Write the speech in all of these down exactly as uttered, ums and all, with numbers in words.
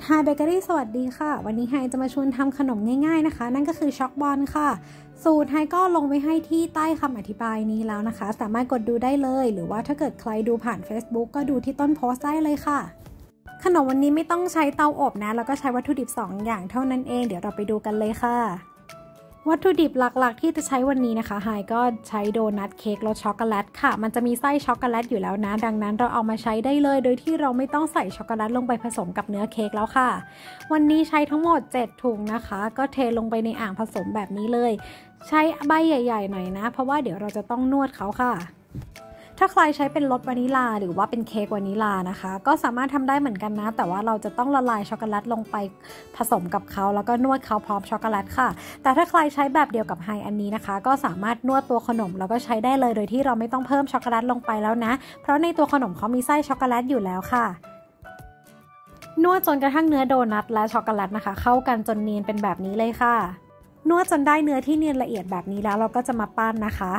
Hi Bakery สวัสดีค่ะวันนี้ไฮจะมาชวนทำขนมง่ายๆนะคะนั่นก็คือช็อกบอลค่ะสูตรไฮก็ลงไว้ให้ที่ใต้คำอธิบายนี้แล้วนะคะสามารถกดดูได้เลยหรือว่าถ้าเกิดใครดูผ่าน Facebook ก็ดูที่ต้นโพสต์ได้เลยค่ะขนมวันนี้ไม่ต้องใช้เตาอบนะแล้วก็ใช้วัตถุดิบสองอย่างเท่านั้นเองเดี๋ยวเราไปดูกันเลยค่ะวัตถุดิบหลักๆที่จะใช้วันนี้นะคะไฮก็ใช้โดนัทเค้กรสช็อกโกแลตค่ะมันจะมีไส้ช็อกโกแลตอยู่แล้วนะดังนั้นเราเอามาใช้ได้เลยโดยที่เราไม่ต้องใส่ช็อกโกแลตลงไปผสมกับเนื้อเค้กแล้วค่ะวันนี้ใช้ทั้งหมดเจ็ดถุงนะคะก็เทลงไปในอ่างผสมแบบนี้เลยใช้ใบใหญ่ๆหน่อยนะเพราะว่าเดี๋ยวเราจะต้องนวดเขาค่ะถ้าใครใช้เป็นรสวานิลาหรือว่าเป็นเค้กวานิลานะคะก็สามารถทำได้เหมือนกันนะแต่ว่าเราจะต้องละลายช็อกโกแลตลงไปผสมกับเขาแล้วก็นวดเขาพร้อมช็อกโกแลตค่ะแต่ถ้าใครใช้แบบเดียวกับไฮอันนี้นะคะก็สามารถนวดตัวขนมแล้วก็ใช้ได้เลยโดยที่เราไม่ต้องเพิ่มช็อกโกแลตลงไปแล้วนะเพราะในตัวขนมเขามีไส้ช็อกโกแลตอยู่แล้วค่ะนวดจนกระทั่งเนื้อโดนัทและช็อกโกแลตนะคะเข้ากันจนเนียนเป็นแบบนี้เลยค่ะนวดจนได้เนื้อที่เนียนละเอียดแบบนี้แล้วเราก็จะมาปั้นนะคะ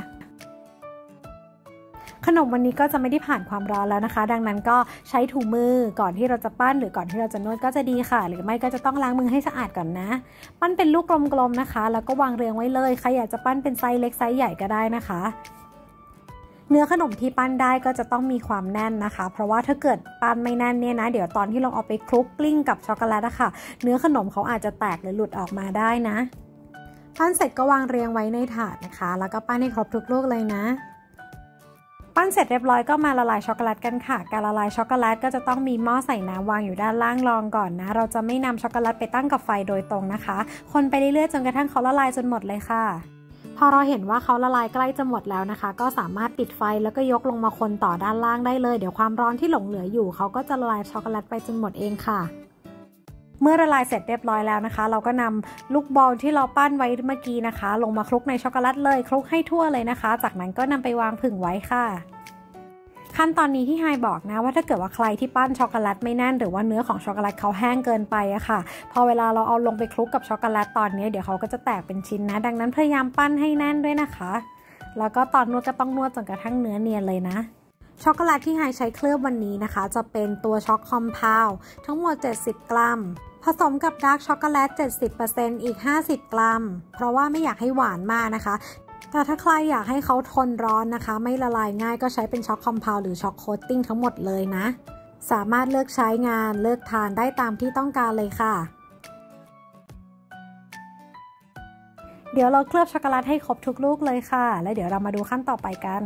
ขนมวันนี้ก็จะไม่ได้ผ่านความร้อนแล้วนะคะดังนั้นก็ใช้ถุงมือก่อนที่เราจะปั้นหรือก่อนที่เราจะนวดก็จะดีค่ะหรือไม่ก็จะต้องล้างมือให้สะอาดก่อนนะปั้นเป็นลูกกลมๆนะคะแล้วก็วางเรียงไว้เลยใครอยากจะปั้นเป็นไซส์เล็กไซส์ใหญ่ก็ได้นะคะเนื้อขนมที่ปั้นได้ก็จะต้องมีความแน่นนะคะเพราะว่าถ้าเกิดปั้นไม่แน่นเนี่ยนะเดี๋ยวตอนที่เราเอาไปคลุกกลิ้งกับช็อกโกแลตอะค่ะเนื้อขนมเขาอาจจะแตกหรือหลุดออกมาได้นะปั้นเสร็จก็วางเรียงไว้ในถาดนะคะแล้วก็ปั้นให้ครบทุกลูกเลยนะปั้นเสร็จเรียบร้อยก็มาละลายช็อกโกแลตกันค่ะการละลายช็อกโกแลตก็จะต้องมีหม้อใส่น้ำวางอยู่ด้านล่างรองก่อนนะเราจะไม่นำช็อกโกแลตไปตั้งกับไฟโดยตรงนะคะคนไปเรื่อยๆจนกระทั่งเขาละลายจนหมดเลยค่ะพอเราเห็นว่าเขาละลายใกล้จะหมดแล้วนะคะก็สามารถปิดไฟแล้วก็ยกลงมาคนต่อด้านล่างได้เลยเดี๋ยวความร้อนที่หลงเหลืออยู่เขาก็จะละลายช็อกโกแลตไปจนหมดเองค่ะเมื่อละลายเสร็จเรียบร้อยแล้วนะคะเราก็นำลูกบอลที่เราปั้นไว้เมื่อกี้นะคะลงมาคลุกในช็อกโกแลตเลยคลุกให้ทั่วเลยนะคะจากนั้นก็นำไปวางผึ่งไว้ค่ะขั้นตอนนี้ที่ไฮบอกนะว่าถ้าเกิดว่าใครที่ปั้นช็อกโกแลตไม่แน่นหรือว่าเนื้อของช็อกโกแลตเขาแห้งเกินไปอะค่ะพอเวลาเราเอาลงไปคลุกกับช็อกโกแลตตอนนี้เดี๋ยวเขาก็จะแตกเป็นชิ้นนะดังนั้นพยายามปั้นให้แน่นด้วยนะคะแล้วก็ตอนนวดก็ต้องนวดจนกระทั่งเนื้อเนียนเลยนะช็อกโกแลตที่ไฮใช้เคลือบวันนี้นะคะจะเป็นตัวช็อกคอมเพลด์ทั้งหมดเจ็ดสิบกรัมผสมกับดาร์กช็อกโกแลต เจ็ดสิบเปอร์เซ็นต์ อีกห้าสิบกรัมเพราะว่าไม่อยากให้หวานมากนะคะแต่ถ้าใครอยากให้เขาทนร้อนนะคะไม่ละลายง่ายก็ใช้เป็นช็อกคอมเพลด์หรือช็อกโคตติ้งทั้งหมดเลยนะสามารถเลือกใช้งานเลือกทานได้ตามที่ต้องการเลยค่ะเดี๋ยวเราเคลือบช็อกโกแลตให้ครบทุกลูกเลยค่ะแล้วเดี๋ยวเรามาดูขั้นต่อไปกัน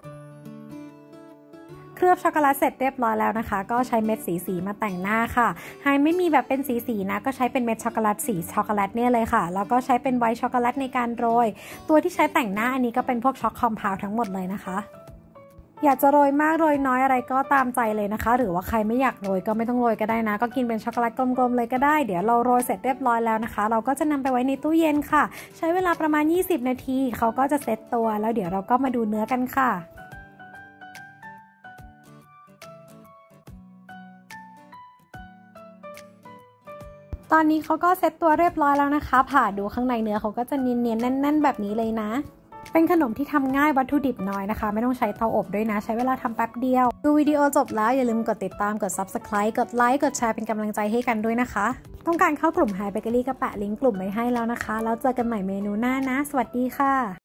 เคลือบช็อกโกแลตเสร็จเรียบร้อยแล้วนะคะก็ใช้เม็ดสีสีมาแต่งหน้าค่ะไฮไม่มีแบบเป็นสีสีนะก็ใช้เป็นเม็ดช็อกโกแลตสีช็อกโกแลตเนี่ยเลยค่ะแล้วก็ใช้เป็นไวท์ช็อกโกแลตในการโรยตัวที่ใช้แต่งหน้าอันนี้ก็เป็นพวกช็อกคอมเพลด์ทั้งหมดเลยนะคะอยากจะโรยมากโรยน้อยอะไรก็ตามใจเลยนะคะหรือว่าใครไม่อยากโรยก็ไม่ต้องโรยก็ได้นะก็กินเป็นช็อกโกแลตกลมๆเลยก็ได้เดี๋ยวเราโรยเสร็จเรียบร้อยแล้วนะคะเราก็จะนำไปไว้ในตู้เย็นค่ะใช้เวลาประมาณยี่สิบนาทีเขาก็จะเซตตัวแล้วเดี๋ยวเราก็มาดูเนื้อกันค่ะตอนนี้เขาก็เซตตัวเรียบร้อยแล้วนะคะผ่าดูข้างในเนื้อเขาก็จะเนียนๆแน่นๆแบบนี้เลยนะเป็นขนมที่ทำง่ายวัตถุดิบน้อยนะคะไม่ต้องใช้เตาอบด้วยนะใช้เวลาทำแป๊บเดียวดูวิดีโอจบแล้วอย่าลืมกดติดตามกด ซับสไครบ์ กดไลค์กดแชร์เป็นกำลังใจให้กันด้วยนะคะต้องการเข้ากลุ่ม Hi Bakery ก็แปะลิงก์กลุ่มไว้ให้แล้วนะคะแล้วเจอกันใหม่เมนูหน้านะสวัสดีค่ะ